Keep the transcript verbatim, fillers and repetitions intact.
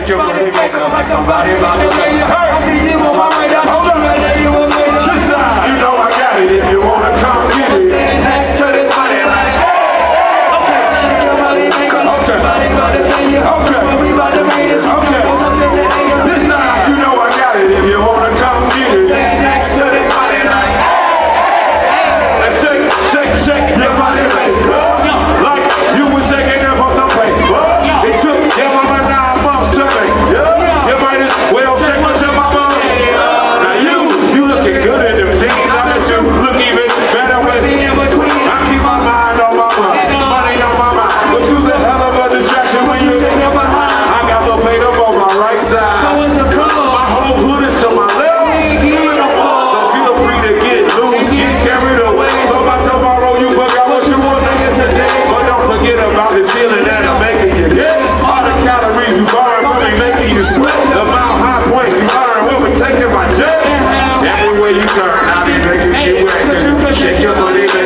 shake your booty maker like somebody about to make it hurt. See you on my radar, hold on, I tell you what made it. This side, you know I got it if you wanna come get it. Stand next to this money like, okay, shake your booty maker like somebody about to make it. Okay, we about to make this. Okay, this side, you know I got it if you wanna come get it. Stand next to this money like, and shake, shake, shake your body maker like you was shaking them for some paper. It took your mama nine months to make. Yeah, you might as well shake what your mama. Now you, you looking good in them jeans. I bet you look even better with me in between. I keep my mind on my mind, money on my mind. But you's a hell of a distraction when you think you're behind. I got the plate up on my right side. My whole hood is to my left. So feel free to get loose, get carried away. So by tomorrow you forgot what you was thinking today. But don't forget about this feeling that I'm making you get. All the calories you burn will be making you sweat. The mile high points you earn will be taking my jet. Everywhere you turn, I'll be making you wet. Shake your booty.